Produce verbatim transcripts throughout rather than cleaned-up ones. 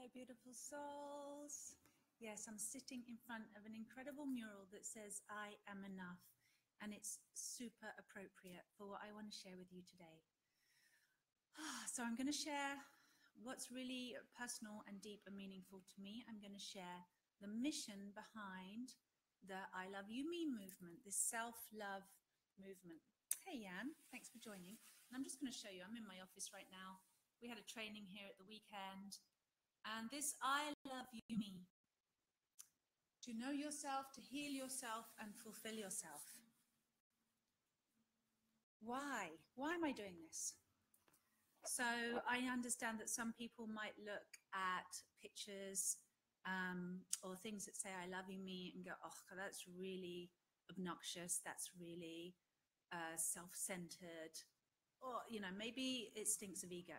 Hello, beautiful souls. Yes, I'm sitting in front of an incredible mural that says, I am enough. And it's super appropriate for what I want to share with you today. So I'm going to share what's really personal and deep and meaningful to me. I'm going to share the mission behind the I Love You Me movement, this self-love movement. Hey, Jan, thanks for joining. And I'm just going to show you, I'm in my office right now. We had a training here at the weekend. And this I Love You Me, to know yourself, to heal yourself, and fulfill yourself. Why? Why am I doing this? So I understand that some people might look at pictures um, or things that say I love you me and go, oh, that's really obnoxious. That's really uh, self-centered. Or, you know, maybe it stinks of ego.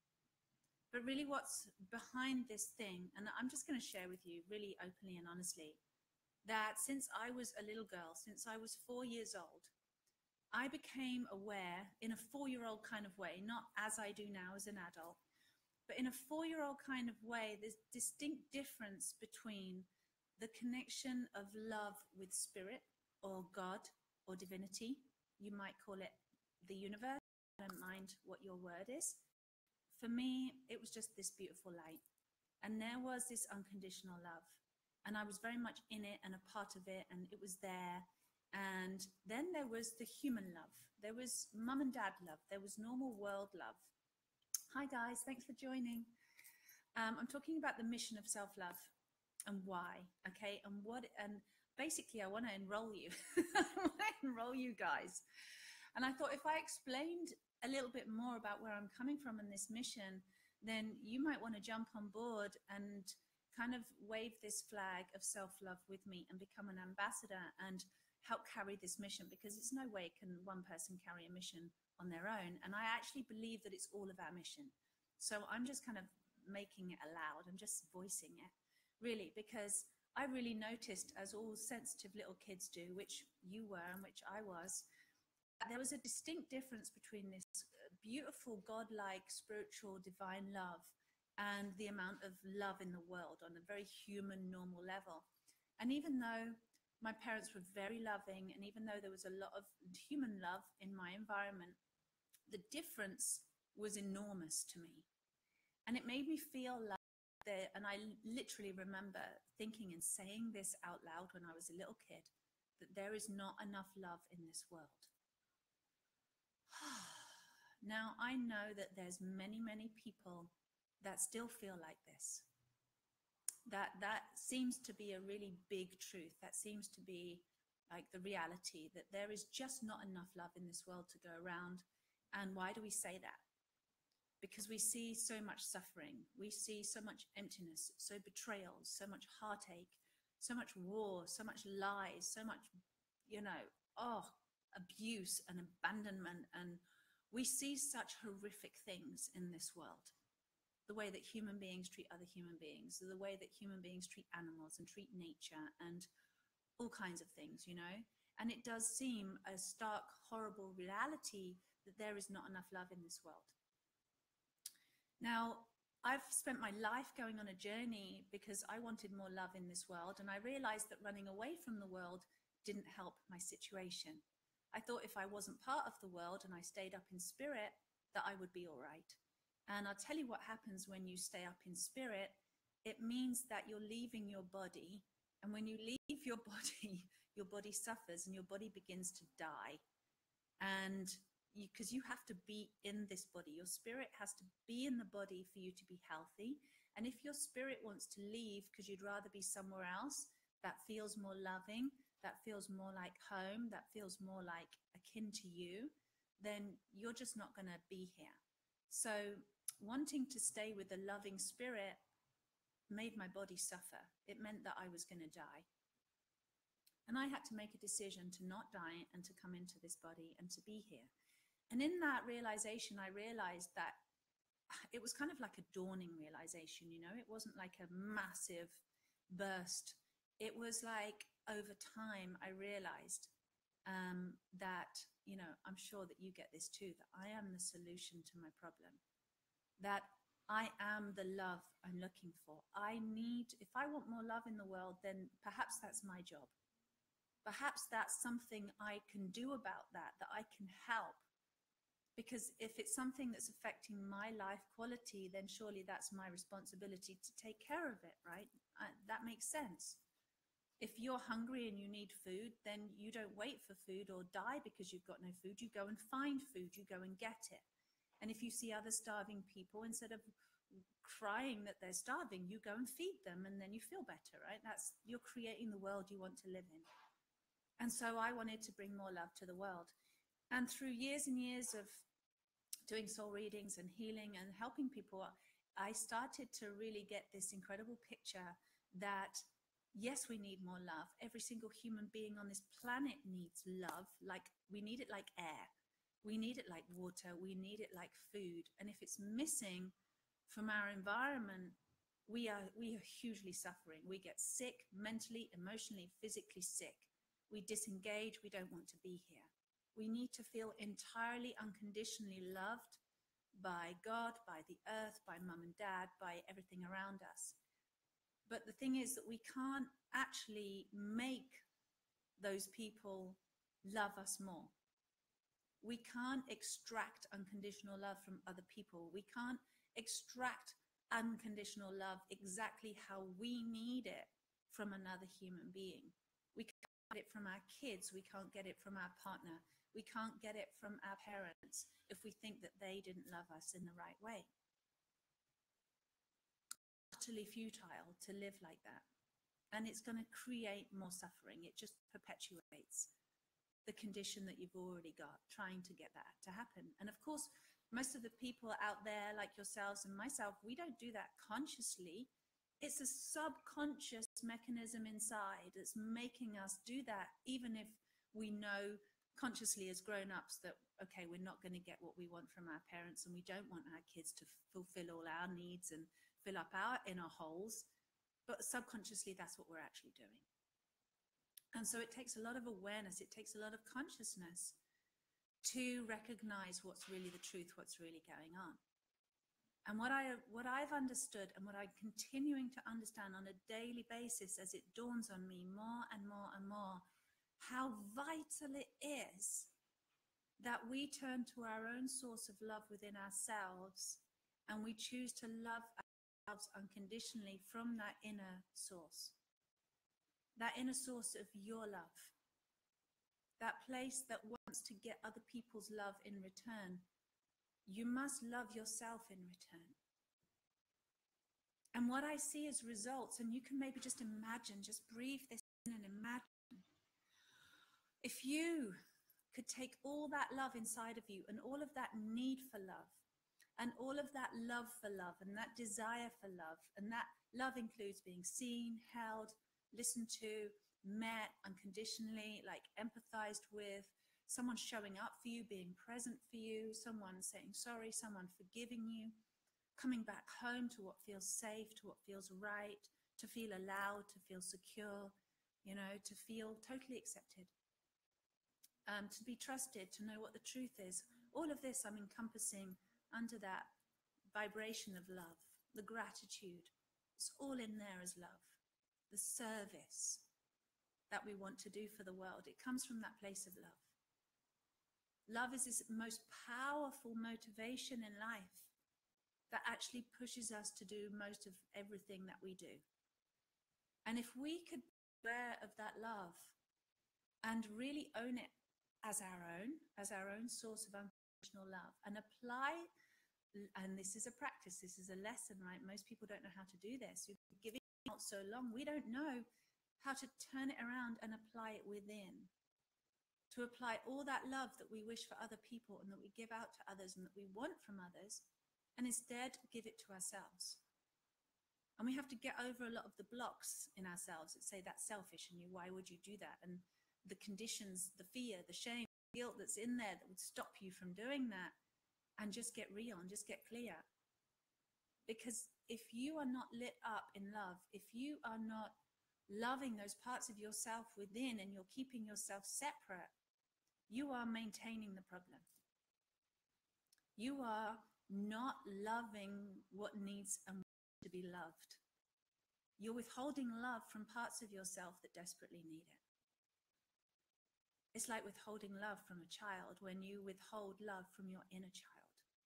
But really what's behind this thing, and I'm just going to share with you really openly and honestly, that since I was a little girl, since I was four years old, I became aware in a four-year-old kind of way, not as I do now as an adult, but in a four-year-old kind of way, there's distinct difference between the connection of love with spirit or God or divinity. You might call it the universe. I don't mind what your word is. For me, it was just this beautiful light. And there was this unconditional love. And I was very much in it and a part of it, and it was there. And then there was the human love. There was mum and dad love. There was normal world love. Hi, guys. Thanks for joining. Um, I'm talking about the mission of self-love and why, okay? And what, and basically, I want to enroll you. I want to enroll you guys. And I thought if I explained a little bit more about where I'm coming from in this mission, then you might want to jump on board and kind of wave this flag of self-love with me and become an ambassador and help carry this mission, because it's no way can one person carry a mission on their own. And I actually believe that it's all of our mission. So I'm just kind of making it aloud. I'm just voicing it, really, because I really noticed, as all sensitive little kids do, which you were and which I was, there was a distinct difference between this beautiful, godlike, spiritual, divine love and the amount of love in the world on a very human, normal level. And even though my parents were very loving, and even though there was a lot of human love in my environment, the difference was enormous to me. And it made me feel like there, and I literally remember thinking and saying this out loud when I was a little kid, that there is not enough love in this world. Now, I know that there's many, many people that still feel like this. That that seems to be a really big truth. That seems to be like the reality, that there is just not enough love in this world to go around. And why do we say that? Because we see so much suffering. We see so much emptiness, so betrayal, so much heartache, so much war, so much lies, so much, you know, oh, abuse and abandonment. And we see such horrific things in this world. The way that human beings treat other human beings, the way that human beings treat animals and treat nature and all kinds of things, you know. And it does seem a stark, horrible reality that there is not enough love in this world. Now, I've spent my life going on a journey because I wanted more love in this world. And I realized that running away from the world didn't help my situation. I thought if I wasn't part of the world and I stayed up in spirit, that I would be all right. And I'll tell you what happens when you stay up in spirit. It means that you're leaving your body. And when you leave your body, your body suffers and your body begins to die. And because you, you have to be in this body, your spirit has to be in the body for you to be healthy. And if your spirit wants to leave because you'd rather be somewhere else that feels more loving, that feels more like home, that feels more like akin to you, then you're just not going to be here. So wanting to stay with the loving spirit made my body suffer. It meant that I was going to die. And I had to make a decision to not die and to come into this body and to be here. And in that realization, I realized that it was kind of like a dawning realization, you know, it wasn't like a massive burst. It was like over time, I realized um, that, you know, I'm sure that you get this too, that I am the solution to my problem. That I am the love I'm looking for. I need, if I want more love in the world, then perhaps that's my job. Perhaps that's something I can do about that, that I can help. Because if it's something that's affecting my life quality, then surely that's my responsibility to take care of it, right? I, that makes sense. If you're hungry and you need food, then you don't wait for food or die because you've got no food. You go and find food, you go and get it. And if you see other starving people, instead of crying that they're starving, you go and feed them, and then you feel better, right? That's, you're creating the world you want to live in. And so I wanted to bring more love to the world. And through years and years of doing soul readings and healing and helping people, I started to really get this incredible picture that yes, we need more love. Every single human being on this planet needs love. Like, we need it like air. We need it like water. We need it like food. And if it's missing from our environment, we are, we are hugely suffering. We get sick mentally, emotionally, physically sick. We disengage. We don't want to be here. We need to feel entirely unconditionally loved by God, by the earth, by mum and dad, by everything around us. But the thing is that we can't actually make those people love us more. We can't extract unconditional love from other people. We can't extract unconditional love exactly how we need it from another human being. We can't get it from our kids. We can't get it from our partner. We can't get it from our parents if we think that they didn't love us in the right way. Utterly futile to live like that. And it's going to create more suffering. It just perpetuates the condition that you've already got, trying to get that to happen. And of course, most of the people out there like yourselves and myself, we don't do that consciously. It's a subconscious mechanism inside that's making us do that, even if we know consciously as grown-ups that, okay, we're not going to get what we want from our parents, and we don't want our kids to fulfill all our needs and fill up our inner holes, but subconsciously that's what we're actually doing. And so it takes a lot of awareness, it takes a lot of consciousness to recognize what's really the truth, what's really going on. And what, I, what I've understood and what I'm continuing to understand on a daily basis as it dawns on me more and more and more, how vital it is that we turn to our own source of love within ourselves and we choose to love ourselves unconditionally from that inner source. That inner source of your love, that place that wants to get other people's love in return. You must love yourself in return. And what I see as results, and you can maybe just imagine, just breathe this in and imagine. If you could take all that love inside of you and all of that need for love and all of that love for love and that desire for love, and that love includes being seen, held, listened to, met unconditionally, like empathized with, someone showing up for you, being present for you, someone saying sorry, someone forgiving you, coming back home to what feels safe, to what feels right, to feel allowed, to feel secure, you know, to feel totally accepted, um, to be trusted, to know what the truth is. All of this I'm encompassing under that vibration of love, the gratitude. It's all in there as love. The service that we want to do for the world, it comes from that place of love. Love is this most powerful motivation in life that actually pushes us to do most of everything that we do. And if we could be aware of that love and really own it as our own, as our own source of unconditional love, and apply, and this is a practice, this is a lesson, right? Most people don't know how to do this. We've been giving out so long, we don't know how to turn it around and apply it within. To apply all that love that we wish for other people and that we give out to others and that we want from others, and instead give it to ourselves. And we have to get over a lot of the blocks in ourselves that say that's selfish and you, why would you do that? And the conditions, the fear, the shame, the guilt that's in there that would stop you from doing that, and just get real and just get clear. Because if you are not lit up in love, if you are not loving those parts of yourself within and you're keeping yourself separate, you are maintaining the problem. You are not loving what needs and to be loved. You're withholding love from parts of yourself that desperately need it. It's like withholding love from a child when you withhold love from your inner child.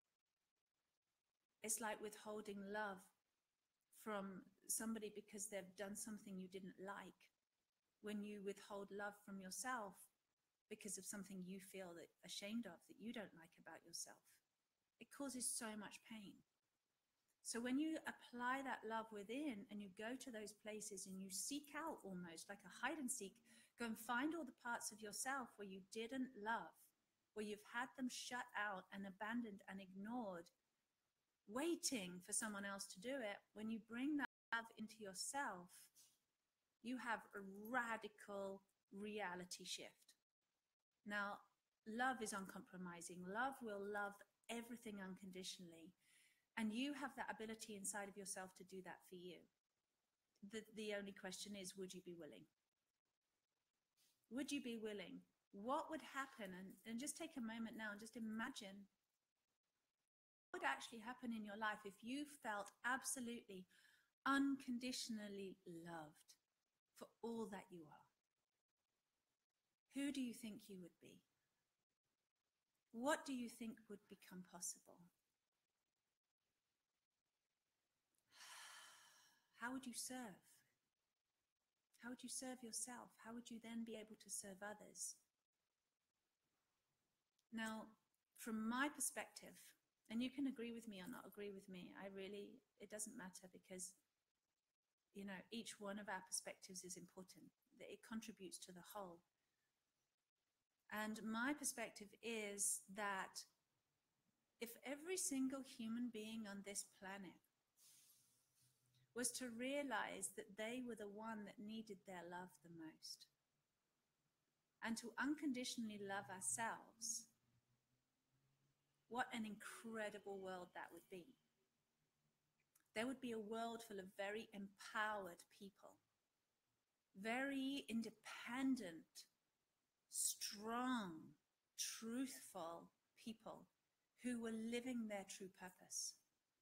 It's like withholding love from somebody because they've done something you didn't like, when you withhold love from yourself because of something you feel that ashamed of, that you don't like about yourself. It causes so much pain. So when you apply that love within and you go to those places and you seek out, almost like a hide and seek, go and find all the parts of yourself where you didn't love, where you've had them shut out and abandoned and ignored, waiting for someone else to do it. When you bring that love into yourself, you have a radical reality shift. Now, love is uncompromising. Love will love everything unconditionally. And you have that ability inside of yourself to do that for you. The, the only question is, would you be willing? Would you be willing? What would happen? And, and just take a moment now and just imagine what would actually happen in your life if you felt absolutely unconditionally loved for all that you are. Who do you think you would be? What do you think would become possible? How would you serve? How would you serve yourself? How would you then be able to serve others? Now, from my perspective, and you can agree with me or not agree with me, I really, it doesn't matter, because, you know, each one of our perspectives is important, that it contributes to the whole. And my perspective is that if every single human being on this planet was to realize that they were the one that needed their love the most, and to unconditionally love ourselves, what an incredible world that would be. There would be a world full of very empowered people, very independent, strong, truthful people who were living their true purpose.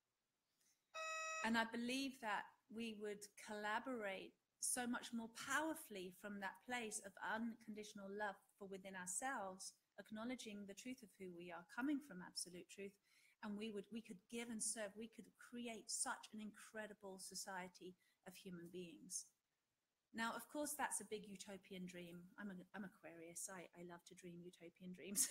And I believe that we would collaborate so much more powerfully from that place of unconditional love for within ourselves, acknowledging the truth of who we are, coming from absolute truth, and we would we could give and serve. We could create such an incredible society of human beings. Now, of course, that's a big utopian dream. I'm, a, I'm Aquarius. I, I love to dream utopian dreams.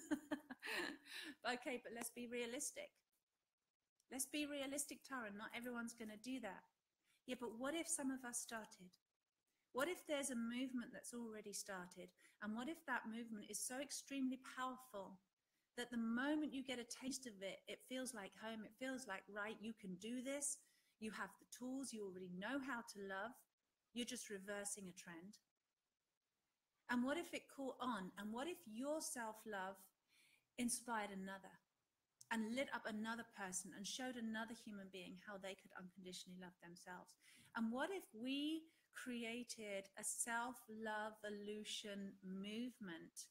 Okay, but let's be realistic. Let's be realistic, Tara. Not everyone's going to do that. Yeah, but what if some of us started? What if there's a movement that's already started? And what if that movement is so extremely powerful that the moment you get a taste of it, it feels like home. It feels like, right, you can do this. You have the tools. You already know how to love. You're just reversing a trend. And what if it caught on? And what if your self-love inspired another and lit up another person and showed another human being how they could unconditionally love themselves? And what if we created a self-love-evolution movement?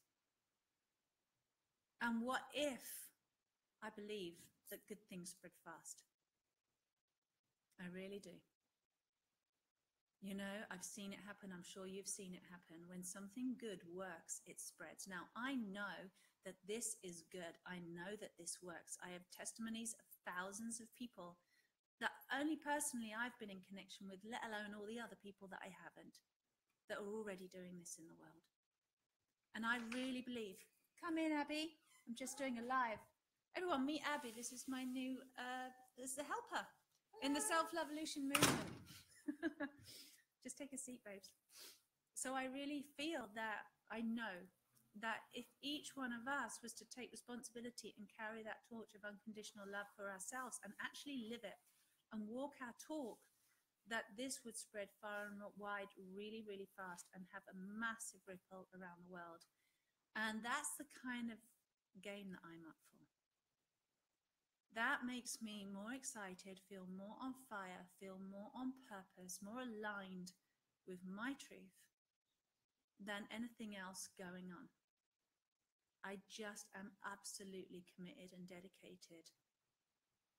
And what if, I believe that good things spread fast. I really do. You know, I've seen it happen. I'm sure you've seen it happen. When something good works, it spreads. Now, I know that this is good. I know that this works. I have testimonies of thousands of people that only personally I've been in connection with, let alone all the other people that I haven't, that are already doing this in the world. And I really believe, come in, Abby. I'm just doing a live. Everyone meet Abby. This is my new, uh, this is the helper in the self-evolution movement. Just take a seat, babes. So I really feel that, I know that if each one of us was to take responsibility and carry that torch of unconditional love for ourselves and actually live it and walk our talk, that this would spread far and wide really, really fast and have a massive ripple around the world. And that's the kind of game that I'm up for. That makes me more excited, feel more on fire, feel more on purpose, more aligned with my truth than anything else going on. I just am absolutely committed and dedicated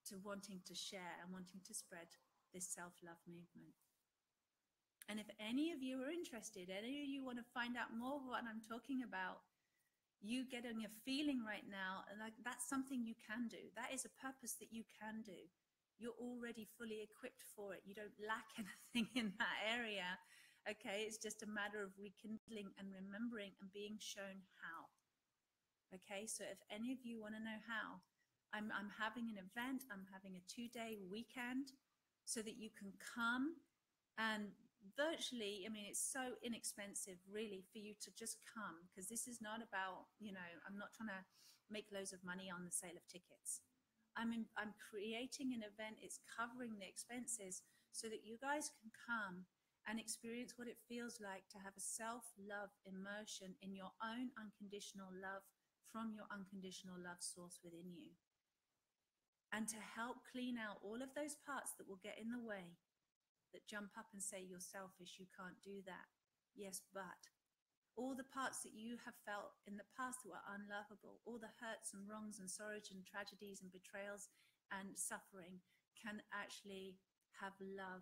to wanting to share and wanting to spread this self-love movement. And if any of you are interested, any of you want to find out more of what I'm talking about, you getting a feeling right now, and like that's something you can do. That is a purpose that you can do. You're already fully equipped for it. You don't lack anything in that area. Okay, it's just a matter of rekindling and remembering and being shown how. Okay, so if any of you want to know how, I'm, I'm having an event, I'm having a two-day weekend so that you can come and virtually, I mean, it's so inexpensive really for you to just come, because this is not about, you know, I'm not trying to make loads of money on the sale of tickets. I'm, in, I'm creating an event, it's covering the expenses so that you guys can come and experience what it feels like to have a self-love immersion in your own unconditional love from your unconditional love source within you. And to help clean out all of those parts that will get in the way, that jump up and say, you're selfish, you can't do that. Yes, but all the parts that you have felt in the past that were unlovable, all the hurts and wrongs and sorrows and tragedies and betrayals and suffering can actually have love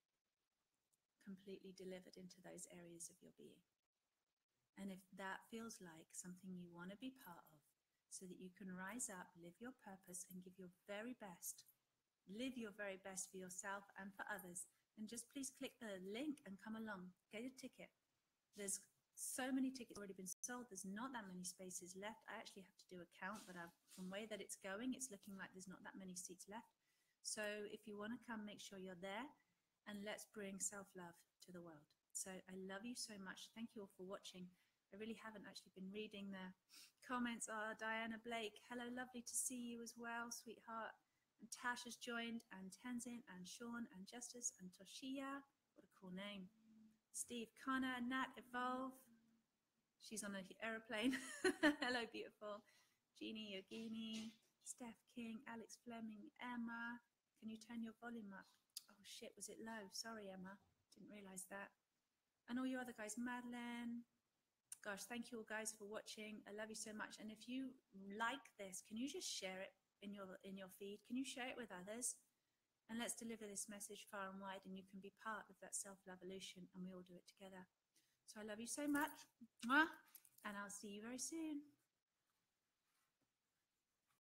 completely delivered into those areas of your being. And if that feels like something you want to be part of, so that you can rise up, live your purpose, and give your very best, live your very best for yourself and for others, and just please click the link and come along, get a ticket. There's so many tickets already been sold. There's not that many spaces left. I actually have to do a count, but I've, from the way that it's going, it's looking like there's not that many seats left. So if you want to come, make sure you're there, and let's bring self-love to the world. So I love you so much. Thank you all for watching. I really haven't actually been reading the comments. Oh, Diana Blake, hello, lovely to see you as well, sweetheart. And Tash has joined, and Tenzin, and Sean, and Justice, and Toshia. What a cool name. Steve Connor, Nat Evolve. She's on an aeroplane. Hello, beautiful. Jeannie Yogini, Steph King, Alex Fleming, Emma. Can you turn your volume up? Oh, shit, was it low? Sorry, Emma. Didn't realize that. And all you other guys, Madeline. Gosh, thank you all guys for watching. I love you so much. And if you like this, can you just share it in your in your feed? Can you share it with others? And let's deliver this message far and wide, and you can be part of that self-love evolution, and we all do it together. So I love you so much. And I'll see you very soon.